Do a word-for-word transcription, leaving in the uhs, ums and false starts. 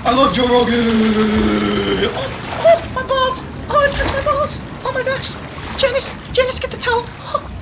I love Joe Rogan. Oh, oh, my balls. Oh, I touched my balls. Oh my gosh. Janice, Janice, get the towel. Oh.